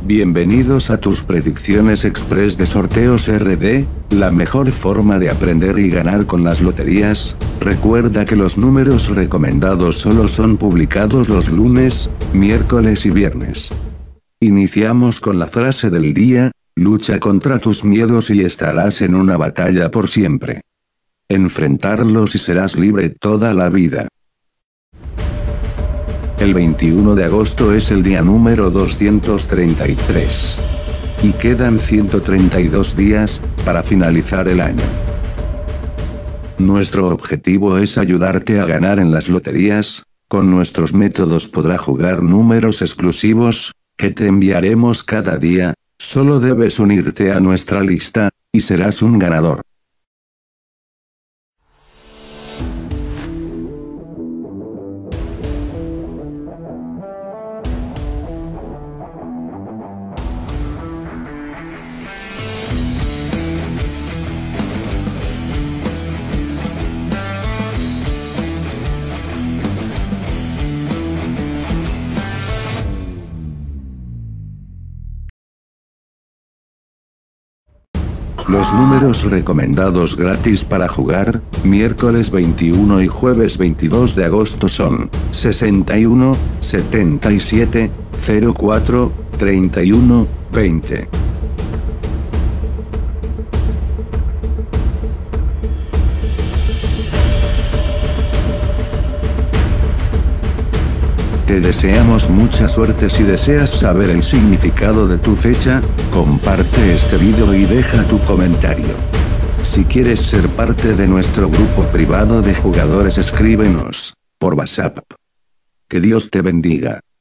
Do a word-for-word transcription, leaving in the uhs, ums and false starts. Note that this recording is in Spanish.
Bienvenidos a tus predicciones express de sorteos R D, la mejor forma de aprender y ganar con las loterías. Recuerda que los números recomendados solo son publicados los lunes, miércoles y viernes. Iniciamos con la frase del día: lucha contra tus miedos y estarás en una batalla por siempre. Enfrentarlos y serás libre toda la vida. El veintiuno de agosto es el día número doscientos treinta y tres. Y quedan ciento treinta y dos días, para finalizar el año. Nuestro objetivo es ayudarte a ganar en las loterías. Con nuestros métodos podrás jugar números exclusivos, que te enviaremos cada día. Solo debes unirte a nuestra lista, y serás un ganador. Los números recomendados gratis para jugar, miércoles veintiuno y jueves veintidós de agosto son sesenta y uno, setenta y siete, cero cuatro, treinta y uno, veinte. Te deseamos mucha suerte. Si deseas saber el significado de tu fecha, comparte este video y deja tu comentario. Si quieres ser parte de nuestro grupo privado de jugadores, escríbenos por WhatsApp. Que Dios te bendiga.